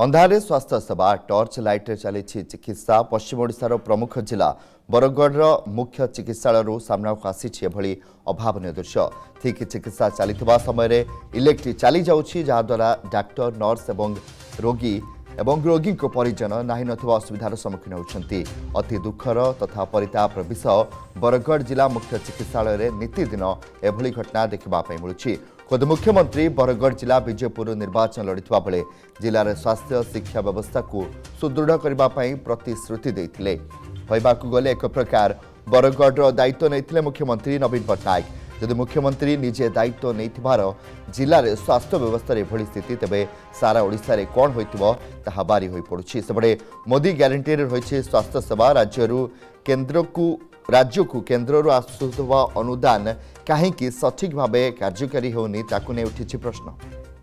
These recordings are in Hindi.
अंधारे स्वास्थ्य सेवा टॉर्च लाइट चली चिकित्सा पश्चिम ओडिशार प्रमुख जिला बरगढ़ मुख्य चिकित्सालय सामना को आसी अभावन दृश्य ठीक चिकित्सा चली समय इलेक्ट्रिक चली जाऊँगी जहाद्वारा डाक्टर नर्स और रोगी रोगी परिजन नाही नथिबा असुविधार सम्मुखीन होती। अति दुखर तथा परितापर विषय बरगढ़ जिला मुख्य चिकित्सालय नीतिदिन एभली घटना देखा मिलूँ। खुद मुख्यमंत्री बरगढ़ जिला विजयपुर निर्वाचन लड़िथिबा बेले जिलार स्वास्थ्य शिक्षा व्यवस्था को सुदृढ़ करने प्रतिश्रुति देते कहवाक गले एक प्रकार बरगढ़ दायित्व नहीं मुख्यमंत्री नवीन पट्टनायक। यदि मुख्यमंत्री निजे दायित्व नहीं जिले स्वास्थ्य व्यवस्था एभली स्थिति तेबे सारा ओडिशा रे कौन होइतिबो ताहा बारी होई पड़ुछि। सेबडे मोदी ग्यारंटी रे रहिछि स्वास्थ्य सेवा राज्य को केन्द्र आसुवा अनुदान कहीं सठिक भाव कार्यकारी होनी ताकू नहीं उठी प्रश्न।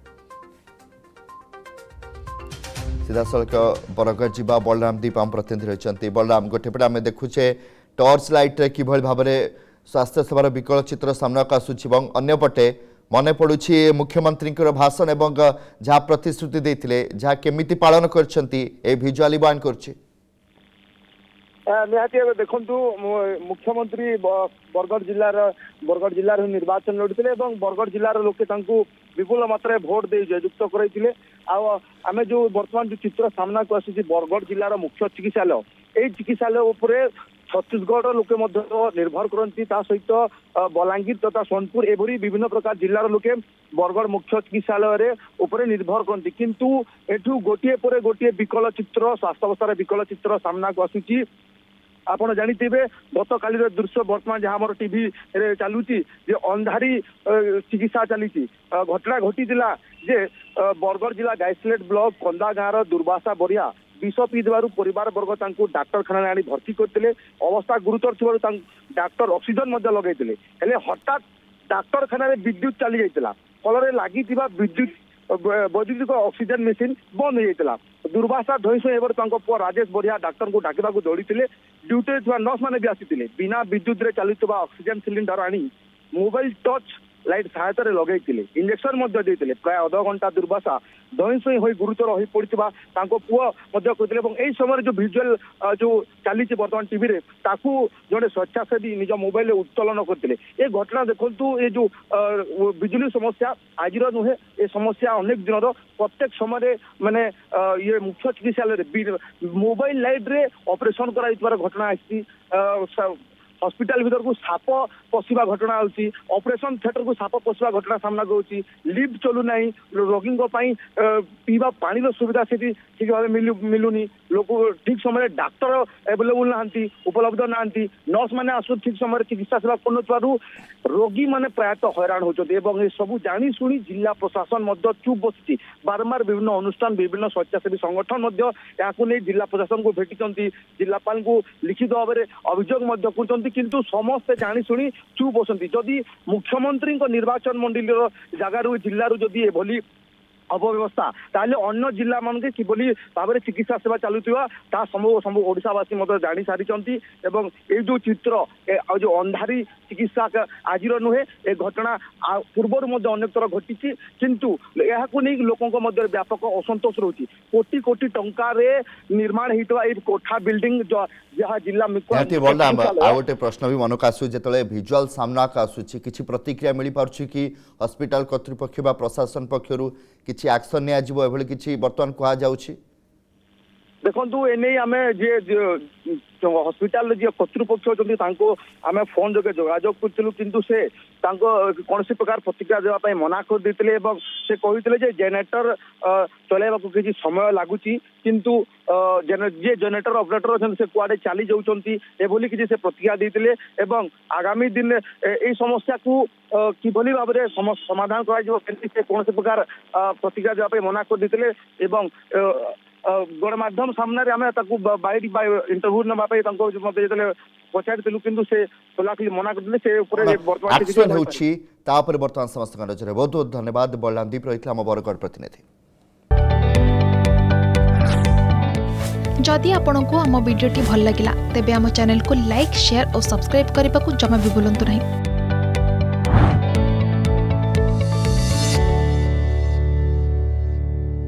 सीधासख बरगढ़ जीवा बलराम दीप आम प्रतिनिधि रही। बलराम गोटेपटे आम देखुचे टॉर्च लाइट कि भाव में स्वास्थ्य सेवार विकल चित्र सामना को आसूची अंपटे मन पड़ुछि मुख्यमंत्री भाषण एवं जहाँ प्रतिश्रुति देते जहाँ केमिति पालन कर भिजुआली बयान कर निहाती देखु मुख्यमंत्री बरगढ़ जिलार निर्वाचन लड़ते बरगढ़ जिलार लोके विपुल मात्रा भोट दे जययुक्त करते आम जो बर्तमान जो चित्र सामना को आसी बरगढ़ जिलार मुख्य चिकित्सालय यही चिकित्सालय उपरे छत्तीसगढ़ लोके निर्भर करती सहित बलांगीर तथा सोनपुर एभली विभिन्न प्रकार जिलार लोके बरगढ़ मुख्य चिकित्सालय उपरे निर्भर करती किंतु एठू गोटे पर गोटे विकल चित्र स्वास्थ्य अवस्था विकल चित्र सामना को आसूची। आपड़ जानी गत काली दृश्य बर्तमान जहाँ आम टीवी चलुची अंधारी चिकित्सा चली घटना घटी जे बरगढ़ जिला गाइसलेट ब्लॉक कंदा गाँव दुर्वासा बरिया विष पी देवर परिवार वर्ग डाक्तखाना आनी भर्ती करते अवस्था गुरुतर थी डाक्तर ऑक्सीजन लगे हठात डाक्तखाना विद्युत चली जाता फल लगी वैद्युतिक ऑक्सीजन मेसीन बंद हो जाता। दुर्वासा धोई पुआ राजेश बरिया डाक्तर को डाकवा दौड़ी ड्यूटी नर्स मैंने भी आसी बिना विद्युत रे चलुवा ऑक्सीजन सिलिंडर आनी मोबाइल टच लाइट सहायता लगे इंजेक्शन देते प्राय अध घंटा दुर्वासा धई हो गुरुतर हो पड़ा पुओ कहते समय जो भिजुआल जो चली बर्तमान टीवी जड़े स्वेच्छासेवी निज मोबाइल उत्तोलन करते ये घटना देखु ये जो बिजुली समस्या आज नुहे ये समस्या अनेक दिन प्रत्येक समय माने ये मुख्य चिकित्सालय मोबाइल लाइट रे ऑपरेशन कर घटना आसी हॉस्पिटल भीतर को साप पशिवा घटना होची ऑपरेशन थिएटर को साप पशिवा घटना सामना को होची लिफ्ट चलू ना रोगी पीवा पानी सुविधा से ठीक भाव मिलूनी लोक ठीक समय डाक्तर अवेलेबल ना उपलब्ध ना नर्स मैंने आसु ठीक समय चिकित्सा सेवा कर रोगी मैंने प्रायतः हैरान होती सब जानी शुणी जिला प्रशासन चुप बसी बारंबार विभिन्न अनुष्ठान विभिन्न स्वेच्छासेवी संगठन नहीं जिला प्रशासन को भेटी जिलापाल को लिखित भाव में अभियोग कर किंतु समस्ते जानी शुणी चुप बसती जदि मुख्यमंत्री निर्वाचन मंडल जगार जिलू जदि एभली अव्यवस्था ताले अन्य जिला मान के किभली भाव में चिकित्सा सेवा चलुवा सब ओडिशावासी जानी सारी ये जो चित्र जो अंधारी चिकित्सा आज नुहे ए घटना पूर्वर अनेक थर घटी किंतु यह लोकों व्यापक असंतोष रोची कोटी कोटी टंका निर्माण होता कोठा बिल्डिंग जहाँ जिला गोटे प्रश्न भी मन को आसू जो भिजुआल सामना को आसूची किसी प्रतिक्रिया मिल पार्छ कि हॉस्पिटल कर्तृपक्ष बा प्रशासन पक्षर किसी एक्शन नि किसी बर्तमान कह जाऊँगी देखु एने आम हॉस्पिटल जी कर्तृपक्ष अच्छी आम फोन जोगे जोगाजोग करूँ किंतु से कौन प्रकार प्रतिक्रिया देवाई मना कर देते से कहते जेनेटर चलैवा किसी समय लगुच किंतु जे जेनेटर ऑपरेटर अच्छा से कुआडे चली जाऊँगी एभली किसी से प्रतिक्रिया देते आगामी दिन यही समस्या को किभली भाव में समाधान कर कौन प्रकार प्रतिक्रिया देवाई मना कर देते गणमाध्यम सामने आम बाहरी इंटरव्यू नापी पचारू किंतु से खोलाखोली मना करते बर्तमान समस्त नजर बहुत बहुत धन्यवाद बलराम दीप रही आम बरगढ़ प्रतिनिधि। जदि आपंक आम भिडी भल लगा तेब आम चैनल को लाइक शेयर और सब्सक्राइब करने को जमा भी भूलु नहीं।